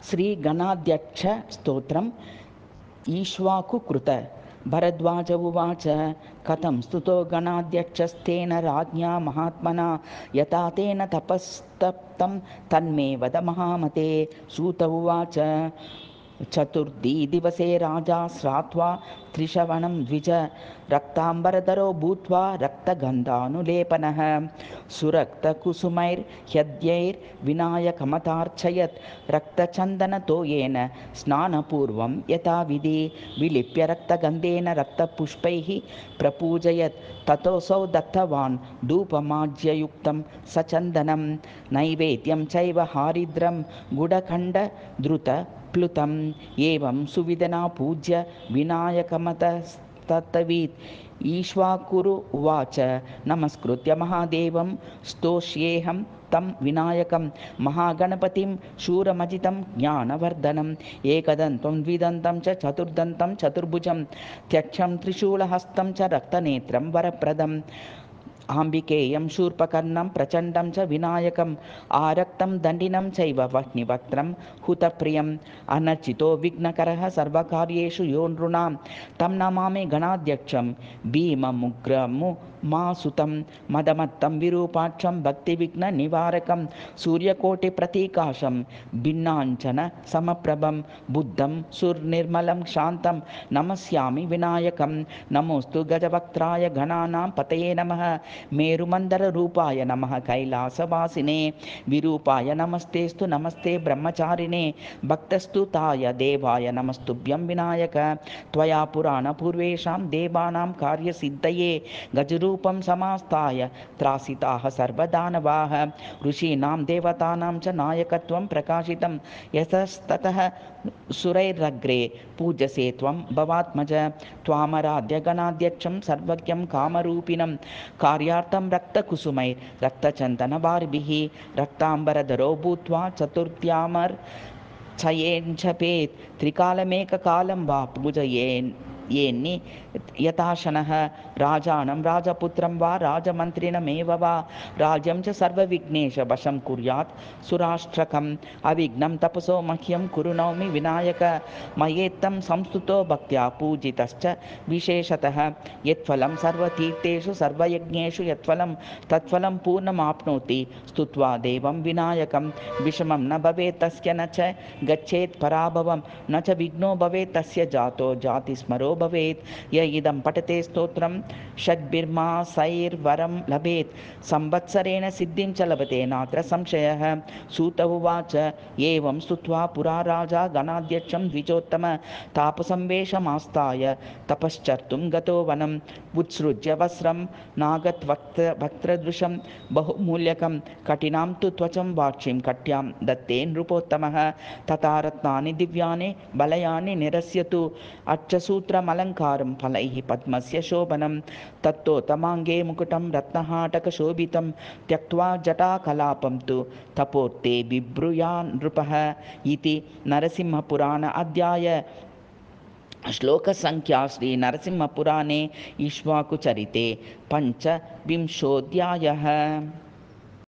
श्रीगणाध्यक्ष स्तोत्रम् ईक्ष्वाकुकृत। भरद्वाज उवाच कथं स्तुतो गणाध्यक्षस्तेन राज्ञा महात्मना यथा तेन तपस्तप्तं तन्मे वद महामते। सूत उवाच चतुर्थी दिवसे राजा श्रात्वा त्रिशवणं द्विज रक्तांबरधरो भूत्वा रक्तगन्धानुलेपनः सुरक्तकुसुमैर्हृद्यैर्विनायकमतार्चयत् रक्तचन्दनतोयेन स्नानपूर्वं यथाविधि विलिप्य रक्तगन्धेन रक्तपुष्पैः प्रपूजयत्। ततोऽसौ दत्तवान् धूपमाज्ययुक्तं सचन्दनं नैवेद्यं चैव हारिद्रं गुडखण्डधृतप्लुतम् एवं सुविधना पूज्य विनायकमतस्तत्तवीत्। ईक्ष्वाकुरु उवाच नमस्कृत्य महादेवं स्तोष्येऽहं तं विनायकं महागणपतिं शूरमजितं ज्ञानवर्धनम् एकदन्तं द्विदन्तं च चतुर्दन्तं चतुर्भुजं त्यक्षं त्रिशूलहस्तं च रक्तनेत्रं वरप्रदम् आम्बिकेयं शूर्पकर्णं प्रचण्डं च विनायकम् आरक्तं दण्डिनं चैव वह्निवक्त्रं हुतप्रियम् अनर्चितो विघ्नकरः सर्वकार्येषु यो नृणां तं नमामि गणाध्यक्षं भीममुग्रमुमासुतं मदमत्तं विरूपाक्षं भक्तिविघ्ननिवारकं सूर्यकोटिप्रतीकाशं भिन्नाञ्चन समप्रभं बुद्धं सुर्निर्मलं शान्तं नमस्यामि विनायकं। नमोऽस्तु गजवक्त्राय गणानां पतये नमः मेरुमन्दररूपाय नमः कैलासवासिने विरूपाय नमस्तेस्तु नमस्ते ब्रह्मचारिणे भक्तस्तुताय देवाय नमस्तुभ्यं विनायक। त्वया पुराणपूर्वेषां देवानां कार्यसिद्धये गजरूपं समास्ताय त्रासिताः सर्वदानवाः ऋषीणां देवतानां च नायकत्वं प्रकाशितं यतस्ततः सुरैरग्रे पूज्यसे त्वं भवात्मज। त्वामराध्य गणाध्यक्षं सर्वज्ञं कामरूपिणं कार्यार्थं रक्तकुसुमैर्रक्तचन्दनवारिभिः रक्तांबरधरो भूत्वा चतुर्थ्यामर्चयेञ्जपेत् त्रिकालमेककालं वा पूजयेन् यथाशनः राजानं राजपुत्रं वा राजमन्त्रिणमेव वा राज्यं च सर्वविघ्नेश वशं कुर्यात् सुराष्ट्रकम् अविघ्नं तपसो मह्यं कुरु नौमि विनायक। मयेत्तं संस्तुतो भक्त्या पूजितश्च विशेषतः यत्फलं सर्वतीर्थेषु सर्वयज्ञेषु यत्फलं तत्फलं पूर्णमाप्नोति स्तुत्वा देवं विनायकं। विषमं न भवेत् तस्य न च गच्छेत् पराभवं न च विघ्नो भवेत् तस्य जातो जातिस्मरो भवेत्। य इदं पठते स्तोत्रं षड्भिर्मासैर्वरं लभेत् संवत्सरेण सिद्धिं च लभते नात्र संशयः। सूत उवाच एवं स्तुत्वा पुरा राजा गणाध्यक्षं द्विजोत्तम तापसंवेशमास्ताय तपश्चर्तुं गतो वनम् उत्सृज्य वस्त्रं नागत्वक्त्रदृशं बहुमूल्यकं कठिनां तु त्वचं वाक्षीं कट्यां दत्ते नृपोत्तमः। तथा रत्नानि दिव्यानि बलयानि निरस्यतु अक्षसूत्रमलङ्कारं फलैः पद्मस्य शोभनं तत्तोत्तमाङ्गे मुकुटं रत्नहाटकशोभितं त्यक्त्वा जटाकलापं तु तपोर्ते बिभ्रूयान् नृपः। इति नरसिंहपुराण अध्याय श्लोकसंख्या श्री नरसिंहपुराणे ईक्ष्वाकुचरिते 5विंशोऽध्यायः।